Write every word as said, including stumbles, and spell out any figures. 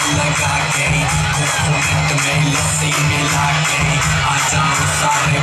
लगा के में लो सी मिला के आ जाओ सारे